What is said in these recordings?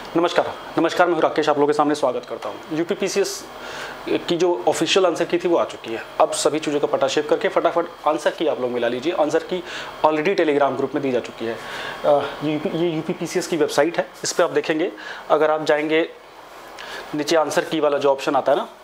नमस्कार मैं हूं राकेश, आप लोगों के सामने स्वागत करता हूं। यूपीपीसीएस की जो ऑफिशियल आंसर की थी वो आ चुकी है। अब सभी चीज़ों का पटा शेप करके फटाफट आंसर की आप लोग मिला लीजिए। आंसर की ऑलरेडी टेलीग्राम ग्रुप में दी जा चुकी है। ये यूपीपीसीएस की वेबसाइट है, इस पर आप देखेंगे। अगर आप जाएंगे नीचे आंसर की वाला जो ऑप्शन आता है ना,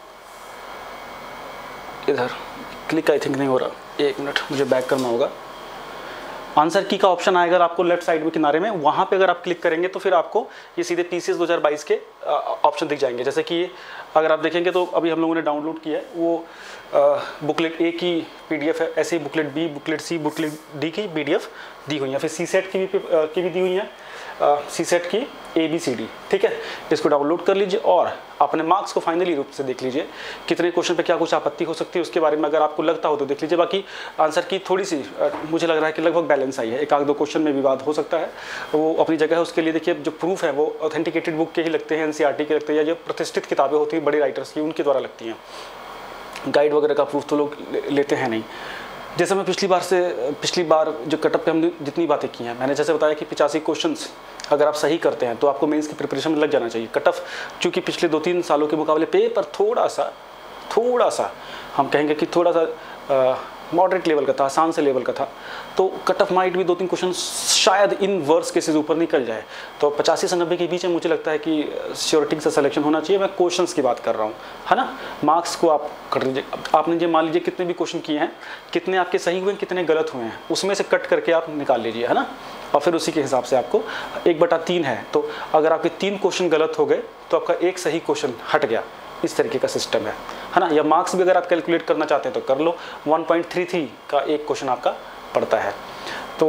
इधर क्लिक आई थिंक नहीं हो रहा, एक मिनट मुझे बैक करना होगा। आंसर की का ऑप्शन आएगा आपको लेफ्ट साइड में किनारे में, वहाँ पे अगर आप क्लिक करेंगे तो फिर आपको ये सीधे पीसीएस 2022 के ऑप्शन दिख जाएंगे। जैसे कि अगर आप देखेंगे तो अभी हम लोगों ने डाउनलोड किया है वो बुकलेट ए की पीडीएफ है, ऐसे ही booklet B, booklet C, booklet D की पीडीएफ दी हुई है। फिर सी सेट की भी दी हुई है, सी सेट की ABCD, ठीक है। इसको डाउनलोड कर लीजिए और अपने मार्क्स को फाइनली रूप से देख लीजिए, कितने क्वेश्चन पे क्या कुछ आपत्ति हो सकती है उसके बारे में अगर आपको लगता हो तो देख लीजिए। बाकी आंसर की थोड़ी सी मुझे लग रहा है कि लगभग बैलेंस आई है, एक आध दो क्वेश्चन में विवाद हो सकता है, वो अपनी जगह है। उसके लिए देखिए जो प्रूफ है वो ऑथेंटिकेटेड बुक के ही लगते हैं, NCERT के लगते हैं, या जो प्रतिष्ठित किताबें होती हैं बड़े राइटर्स की उनके द्वारा लगती हैं। गाइड वगैरह का प्रूफ तो लोग लेते हैं नहीं। जैसे मैं पिछली बार जो कटअप पे हमने जितनी बातें की हैं, मैंने जैसे बताया कि 85 क्वेश्चंस अगर आप सही करते हैं तो आपको मेंस की प्रिपरेशन में लग जाना चाहिए। कटअप चूँकि पिछले 2-3 सालों के मुकाबले पेपर थोड़ा सा हम कहेंगे कि थोड़ा सा मॉडरेट लेवल का था, आसान से लेवल का था, तो कटअप माइट भी 2-3 क्वेश्चन शायद इन वर्स केसेस ऊपर निकल जाए। तो 85 से 90 के बीच में मुझे लगता है कि श्योरिटी से सिलेक्शन होना चाहिए। मैं क्वेश्चंस की बात कर रहा हूँ, है ना। मार्क्स को आप कर लीजिए। आपने जो मान लीजिए कितने भी क्वेश्चन किए हैं, कितने आपके सही हुए हैं, कितने गलत हुए हैं, उसमें से कट करके आप निकाल लीजिए, है ना। और फिर उसी के हिसाब से आपको 1/3 है, तो अगर आपके 3 क्वेश्चन गलत हो गए तो आपका एक सही क्वेश्चन हट गया। इस तरीके का सिस्टम है ना। या मार्क्स भी अगर आप कैलकुलेट करना चाहते हैं तो कर लो। 1.33 का एक क्वेश्चन आपका पड़ता है। तो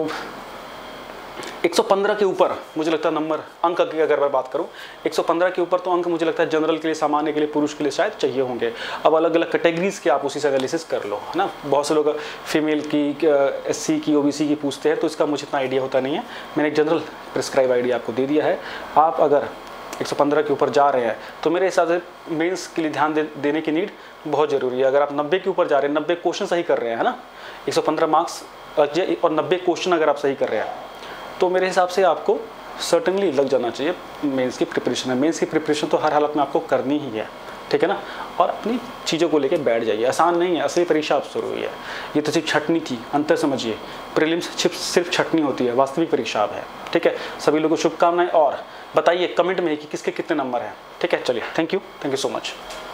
115 के ऊपर मुझे लगता है नंबर अंक की अगर मैं बात करूं, 115 के ऊपर तो अंक मुझे लगता है जनरल के लिए, सामान्य के लिए, पुरुष के लिए शायद चाहिए होंगे। अब अलग अलग कैटेगरीज के आप उसी से एनालिसिस कर लो, है ना। बहुत से लोग फीमेल की, SC की, OBC की पूछते हैं, तो इसका मुझे इतना आइडिया होता नहीं है। मैंने एक जनरल प्रिस्क्राइब आइडिया आपको दे दिया है। आप अगर 115 के ऊपर जा रहे हैं तो मेरे हिसाब से मेंस के लिए ध्यान देने की नीड बहुत ज़रूरी है। अगर आप 90 के ऊपर जा रहे हैं, 90 क्वेश्चन सही कर रहे हैं, है ना, 115 मार्क्स और 90 क्वेश्चन अगर आप सही कर रहे हैं तो मेरे हिसाब से आपको सर्टेनली लग जाना चाहिए मेंस की प्रिपरेशन है। मेंस की प्रिपरेशन तो हर हालत में आपको करनी ही है, ठीक है ना। और अपनी चीज़ों को लेके बैठ जाइए, आसान नहीं है, असली परीक्षा अब शुरू हुई है। ये तो सिर्फ छटनी थी, अंतर समझिए। प्रीलिम्स सिर्फ छटनी होती है, वास्तविक परीक्षा अब है, ठीक है। सभी लोगों को शुभकामनाएं और बताइए कमेंट में कि किसके कितने नंबर हैं, ठीक है। चलिए, थैंक यू सो मच।